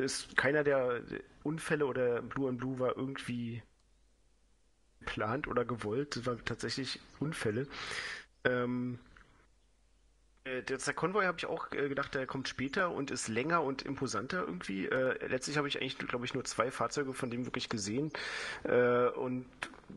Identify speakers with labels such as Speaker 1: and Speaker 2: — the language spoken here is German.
Speaker 1: ist keiner der Unfälle oder Blue and Blue war irgendwie geplant oder gewollt. Das waren tatsächlich Unfälle. Ähm, der Konvoi habe ich auch gedacht, der kommt später und ist länger und imposanter irgendwie. Letztlich habe ich eigentlich, glaube ich, nur zwei Fahrzeuge von dem wirklich gesehen. Und